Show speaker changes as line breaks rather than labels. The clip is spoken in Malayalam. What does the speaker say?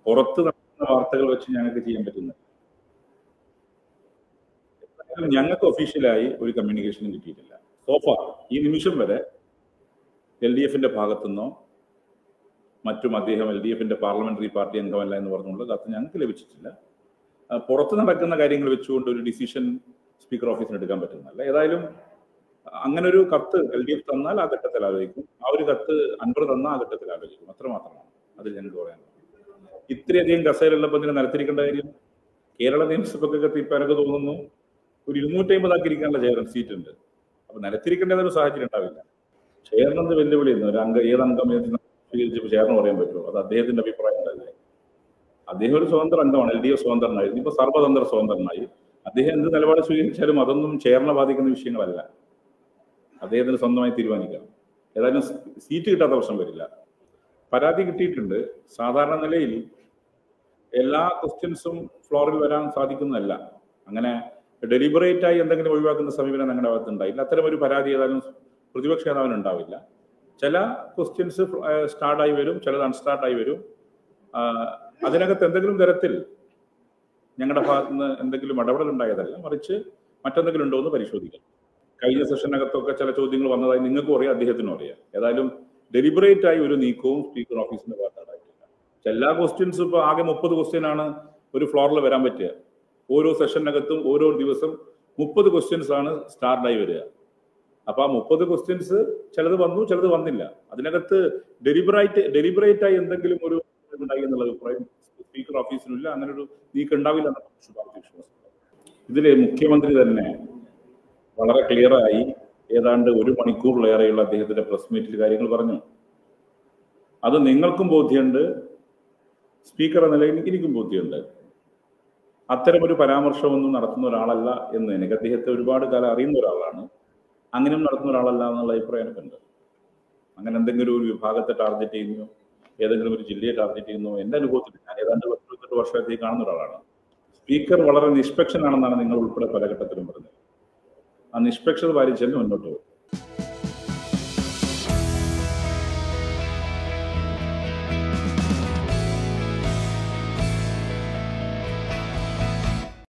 പുറത്ത് നടക്കുന്ന വാർത്തകൾ വെച്ച് ഞങ്ങൾക്ക് ചെയ്യാൻ പറ്റുന്നത്. ഞങ്ങൾക്ക് ഒഫീഷ്യലായി ഒരു കമ്മ്യൂണിക്കേഷനും കിട്ടിയിട്ടില്ല സോഫാർ. ഈ നിമിഷം വരെ LDFന്റെ ഭാഗത്തുനിന്നോ മറ്റും അദ്ദേഹം LDFന്റെ പാർലമെന്ററി പാർട്ടി അംഗമല്ല എന്ന് പറഞ്ഞുള്ള കത്ത് ഞങ്ങൾക്ക് ലഭിച്ചിട്ടില്ല. പുറത്ത് നടക്കുന്ന കാര്യങ്ങൾ വെച്ചുകൊണ്ട് ഒരു ഡിസിഷൻ സ്പീക്കർ ഓഫീസിന് എടുക്കാൻ പറ്റുന്നതല്ല. ഏതായാലും അങ്ങനെ ഒരു കത്ത് LDF തന്നാൽ ആ ഘട്ടത്തിൽ ആലോചിക്കും. ആ ഒരു കത്ത് അൻവർ തന്നാൽ ആ ഘട്ടത്തിൽ ആലോചിക്കും. അത്രമാത്രമാണ് അതിൽ ഞങ്ങൾക്ക് പറയാനുള്ളത്. ഇത്രയധികം കസേരയുള്ളപ്പോൾ ഇതിനെ നിലത്തിരിക്കേണ്ട കാര്യം? കേരള നിയമസഭയ്ക്കൊക്കെ ഇപ്പം എനിക്ക് തോന്നുന്നു ഒരു 250 ആക്കിയിരിക്കാനുള്ള സീറ്റ് ഉണ്ട്. അപ്പൊ നിലത്തിരിക്കേണ്ടതൊരു സാഹചര്യം ഉണ്ടാവില്ല. ചെയർമെന്ന് വെല്ലുവിളിയുന്നു ഒരു ഏതംഗം സ്വീകരിച്ചപ്പോൾ ചെയർന്ന് പറയാൻ പറ്റുമോ? അത് അദ്ദേഹത്തിന്റെ അഭിപ്രായം അല്ലേ? അദ്ദേഹം ഒരു സ്വതന്ത്ര അംഗമാണ്. LDF സ്വതന്ത്രനായിരുന്നു. ഇപ്പൊ സർവതന്ത്ര സ്വതന്ത്രനായി. അദ്ദേഹം എന്ത് നിലപാട് സ്വീകരിച്ചാലും അതൊന്നും ചെയറിനെ ബാധിക്കുന്ന വിഷയങ്ങളല്ല. അദ്ദേഹത്തിന് സ്വന്തമായി തീരുമാനിക്കാം. ഏതായാലും സീറ്റ് കിട്ടാത്ത പ്രശ്നം വരില്ല. പരാതി കിട്ടിയിട്ടുണ്ട്. സാധാരണ നിലയിൽ എല്ലാ ക്വസ്റ്റ്യൻസും ഫ്ലോറിൽ വരാൻ സാധിക്കുന്നതല്ല. അങ്ങനെ ഡെലിബറേറ്റ് ആയി എന്തെങ്കിലും ഒഴിവാക്കുന്ന സമീപനം ഞങ്ങളുടെ ഭാഗത്ത് ഉണ്ടായില്ല. അത്തരം ഒരു പരാതി ഏതായാലും പ്രതിപക്ഷ നേതാവിന് ഉണ്ടാവില്ല. ചില ക്വസ്റ്റ്യൻസ് സ്റ്റാർട്ടായി വരും, ചിലത് അൺസ്റ്റാർട്ടായി വരും. അതിനകത്ത് എന്തെങ്കിലും തരത്തിൽ ഞങ്ങളുടെ ഭാഗത്ത് നിന്ന് എന്തെങ്കിലും ഇടപെടൽ ഉണ്ടായതല്ല, മറിച്ച് മറ്റെന്തെങ്കിലും ഉണ്ടോ എന്ന് പരിശോധിക്കാം. കഴിഞ്ഞ സെഷനകത്തൊക്കെ ചില ചോദ്യങ്ങൾ വന്നതായി നിങ്ങൾക്കും അറിയാം, അദ്ദേഹത്തിനും അറിയാം. ഏതായാലും ഡെലിബറേറ്റ് ആയി ഒരു നീക്കവും സ്പീക്കർ ഓഫീസിന്റെ ഭാഗത്തുണ്ടായിട്ടില്ല. എല്ലാ ക്വസ്റ്റ്യൻസും ഇപ്പോൾ ആകെ 30 ക്വസ്റ്റ്യനാണ് ഒരു ഫ്ലോറിൽ വരാൻ പറ്റുക. ഓരോ സെഷനകത്തും ഓരോ ദിവസം 30 ക്വസ്റ്റ്യൻസ് ആണ് സ്റ്റാർട്ടായി വരിക. അപ്പൊ ആ 30 ക്വസ്റ്റ്യൻസ് ചിലത് വന്നു, ചിലത് വന്നില്ല. അതിനകത്ത് ഡെലിബറേറ്റ് ആയി എന്തെങ്കിലും ഒരു ഉണ്ടായി എന്നുള്ള അഭിപ്രായം സ്പീക്കർ ഓഫീസിനില്ല. അങ്ങനെ ഒരു നീക്കം ഉണ്ടാവില്ല എന്നാണ് വിശ്വാസം. ഇതില് മുഖ്യമന്ത്രി തന്നെ വളരെ ക്ലിയറായി ഏതാണ്ട് 1 മണിക്കൂറിലേറെയുള്ള അദ്ദേഹത്തിന്റെ പ്രസ് മീറ്റിൽ കാര്യങ്ങൾ പറഞ്ഞു. അത് നിങ്ങൾക്കും ബോധ്യമുണ്ട്, സ്പീക്കർ എന്ന നിലയിൽ എനിക്കും ബോധ്യമുണ്ട്. അത്തരമൊരു പരാമർശമൊന്നും നടത്തുന്ന ഒരാളല്ല എന്ന് എനിക്ക് അദ്ദേഹത്തെ ഒരുപാട് കാലം അറിയുന്ന ഒരാളാണ്. അങ്ങനെയും നടത്തുന്ന ഒരാളല്ല എന്നുള്ള അഭിപ്രായം എനിക്കുണ്ട്. അങ്ങനെ എന്തെങ്കിലും ഒരു വിഭാഗത്തെ ടാർഗറ്റ് ചെയ്യുന്നു, ഏതെങ്കിലും ഒരു ജില്ലയെ ടാർഗറ്റ് ചെയ്യുന്നു എൻ്റെ അനുഭവത്തിൽ ഞാൻ ഏതാണ്ട് 28 വർഷത്തേക്ക് കാണുന്ന ഒരാളാണ്. സ്പീക്കർ വളരെ നിഷ്പക്ഷനാണെന്നാണ് നിങ്ങൾ ഉൾപ്പെടെ പല ഘട്ടത്തിലും പറഞ്ഞത്. ആ നിഷ്പക്ഷത പാലിച്ചെന്നെ മുന്നോട്ട് പോകും.